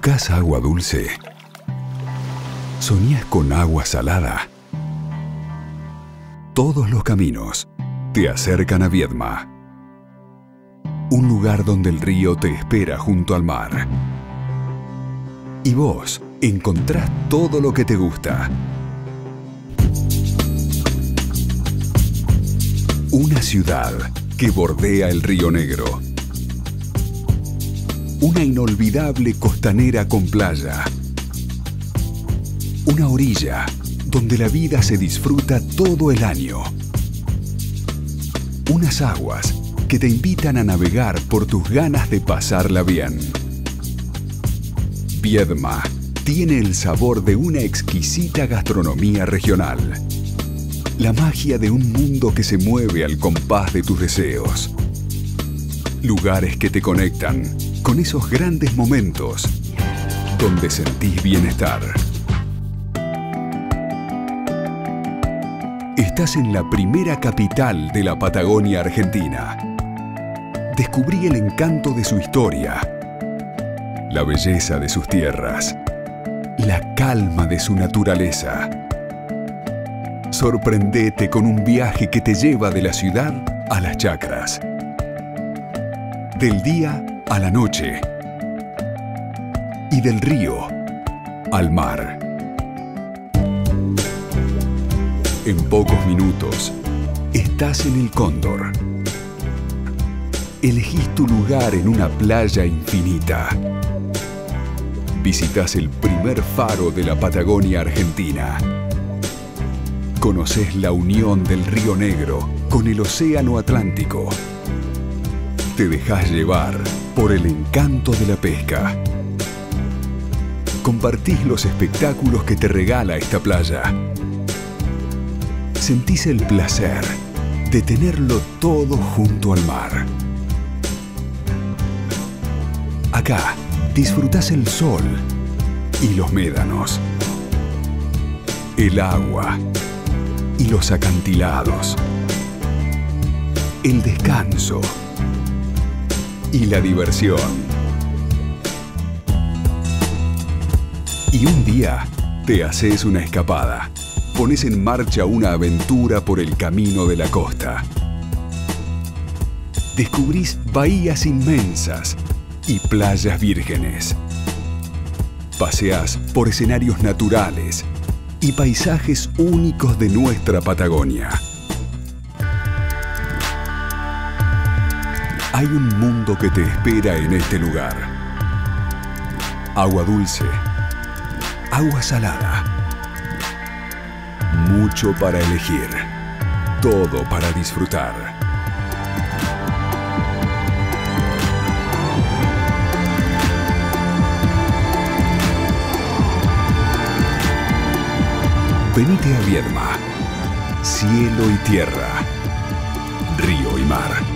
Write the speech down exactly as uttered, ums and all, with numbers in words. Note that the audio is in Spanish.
¿Buscas agua dulce? ¿Soñás con agua salada? Todos los caminos te acercan a Viedma, un lugar donde el río te espera junto al mar. Y vos encontrás todo lo que te gusta. Una ciudad que bordea el Río Negro. Una inolvidable costanera con playa. Una orilla donde la vida se disfruta todo el año. Unas aguas que te invitan a navegar por tus ganas de pasarla bien. Viedma tiene el sabor de una exquisita gastronomía regional. La magia de un mundo que se mueve al compás de tus deseos. Lugares que te conectan con esos grandes momentos donde sentís bienestar. Estás en la primera capital de la Patagonia Argentina. Descubrí el encanto de su historia, la belleza de sus tierras, la calma de su naturaleza. Sorprendete con un viaje que te lleva de la ciudad a las chacras, del día a la noche y del río al mar. En pocos minutos estás en el Cóndor. Elegís tu lugar en una playa infinita. Visitas el primer faro de la Patagonia Argentina. Conocés la unión del Río Negro con el Océano Atlántico. Te dejás llevar por el encanto de la pesca. Compartís los espectáculos que te regala esta playa. Sentís el placer de tenerlo todo junto al mar. Acá disfrutás el sol y los médanos, el agua y los acantilados, el descanso y la diversión. Y un día te haces una escapada. Pones en marcha una aventura por el camino de la costa. Descubrís bahías inmensas y playas vírgenes. Paseás por escenarios naturales y paisajes únicos de nuestra Patagonia. Hay un mundo que te espera en este lugar. Agua dulce, agua salada. Mucho para elegir, todo para disfrutar. Venite a Viedma, cielo y tierra, río y mar.